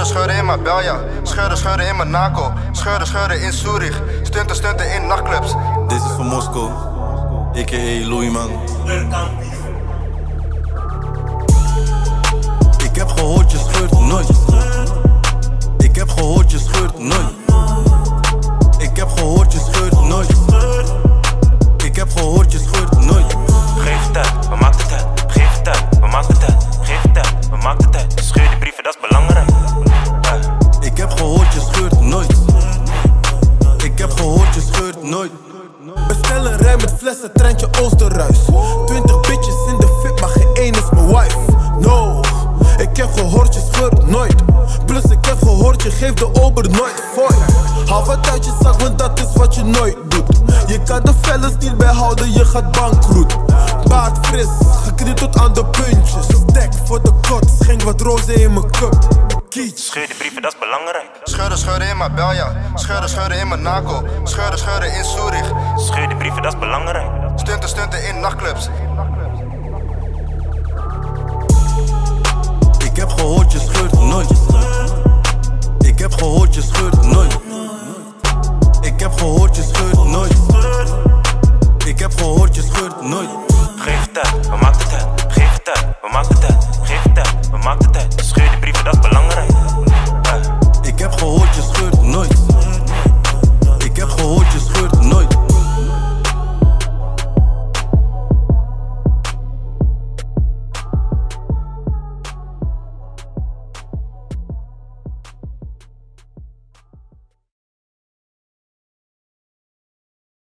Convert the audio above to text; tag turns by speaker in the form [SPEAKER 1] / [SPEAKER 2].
[SPEAKER 1] Scheuren in Marbella, scheuren in Monaco, scheuren in Zurich, stunten in nachtclubs.
[SPEAKER 2] Dit is van Moskou, a.k.a. Louis man. Ik heb gehoord je scheurt nooit. Ik heb gehoord je scheurt nooit. Ik heb gehoord je scheurt nooit. Ik heb gehoord je scheurt nooit.
[SPEAKER 3] Geef het uit, we maken het uit. Geef het uit, we maken het uit. Geef het uit, we maken het uit. Scheur de brieven, dat is belangrijk.
[SPEAKER 2] Ik heb gehoord je scheurt nooit. Ik heb gehoord je scheurt nooit.
[SPEAKER 4] Bestel een rij met flessen, treintje Oosterhuis. 20 bitches in de fit, maar geen één is mijn wife. No, ik heb gehoord je scheurt nooit. Plus ik heb gehoord je geeft de ober nooit fooi. Half het uit je zak, want dat is wat je nooit doet. Je kan de vellers niet bijhouden, je gaat bankroet. Baard fris, geknipt tot aan de puntjes. Stek voor de kot, schenk wat roze in mijn cup.
[SPEAKER 3] Scheur de brieven, dat is belangrijk.
[SPEAKER 1] Scheuren in Marbella, scheuren in Monaco, scheuren in Zurich.
[SPEAKER 3] Scheur de brieven, dat is belangrijk.
[SPEAKER 1] Stunten in nachtclubs.
[SPEAKER 2] Ik heb gehoord je scheurt nooit. Ik heb gehoord je scheurt nooit. Ik heb gehoord je scheurt nooit. Ik heb gehoord je scheurt nooit.
[SPEAKER 3] Geef het uit, we maken het uit. Geef het uit, we maken het uit. Geef het uit, we maken het uit. Scheur de brieven, dat is belangrijk.
[SPEAKER 2] Ik heb gehoord je scheurt nooit.